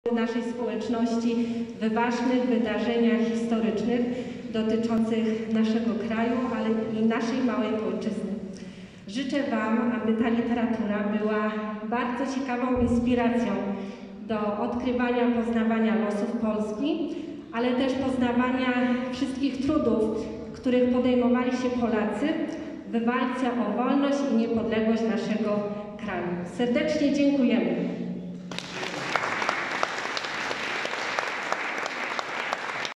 naszej społeczności w ważnych wydarzeniach historycznych dotyczących naszego kraju, ale i naszej małej ojczyzny. Życzę Wam, aby ta literatura była bardzo ciekawą inspiracją do odkrywania, poznawania losów Polski, ale też poznawania wszystkich trudów, których podejmowali się Polacy w walce o wolność i niepodległość naszego kraju. Serdecznie dziękujemy.